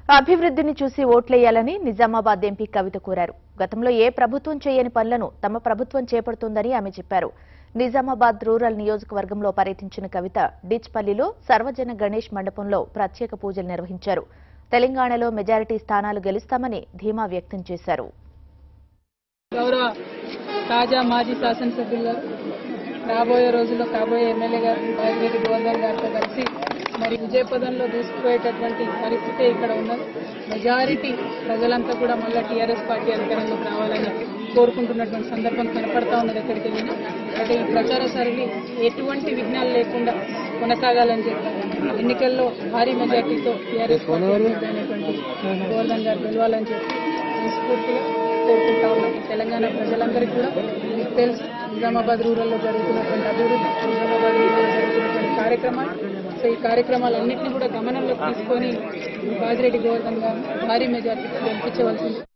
అభివృద్ధిని చూసి ఓట్లేయాలని నిజామాబాద్ ఎంపీ కవిత కోరారు. గతంలో ఏ ప్రభుత్వం చేయని పనులను తమ ప్రభుత్వం చేపడుతుందని ఆమె చెప్పారు. నిజామాబాద్ రూరల్ నియోజకవర్గంలో పర్యటించిన కవిత డిచ్పల్లిలో సర్వజన గణేష్ మండపంలో ప్రత్యేక పూజలు నిర్వహించారు. తెలంగాణలో మెజారిటీ స్థానాలు గెలుస్తామని ధీమా వ్యక్తం చేశారు. గౌరవ తాజా మాజీ శాసనసభ్యులు గారు రాబోయే రోజుల్లో కాబోయే ఎమ్మెల్యే గారు బాజిరెడ్డి గోవర్ధన్ గారితో కలిసి మరి విజయపదంలో దూసుకుపోయేటటువంటి పరిస్థితి ఇక్కడ ఉన్నది. మెజారిటీ ప్రజలంతా కూడా మళ్ళీ టీఆర్ఎస్ పార్టీ అధికారంలోకి రావాలని కోరుకుంటున్నటువంటి సందర్భం కనపడతా ఉన్నది ఎక్కడికి వెళ్ళినా. అయితే ఈ ప్రచార సరళి ఎటువంటి విఘ్నాలు లేకుండా కొనసాగాలని చెప్పారు. ఎన్నికల్లో భారీ మెజార్టీతో టీఆర్ఎస్ అయినటువంటి గోవర్ధన్ గారు గెలవాలని చెప్పి మనస్ఫూర్తిగా కోరుకుంటా ఉన్నాం. తెలంగాణ ప్రజలందరికీ కూడా మీకు తెలుసు నిజామాబాద్ రూరల్లో జరుగుతున్నటువంటి అభివృద్ధి, నిజామాబాద్ రూరల్లో జరుగుతున్నటువంటి కార్యక్రమాలు. సో ఈ కార్యక్రమాలన్నింటినీ కూడా గమనంలోకి తీసుకొని బాజిరెడ్డి గోవర్ధన్ గారు భారీ మెజార్టీతో గెలిపించవలసింది.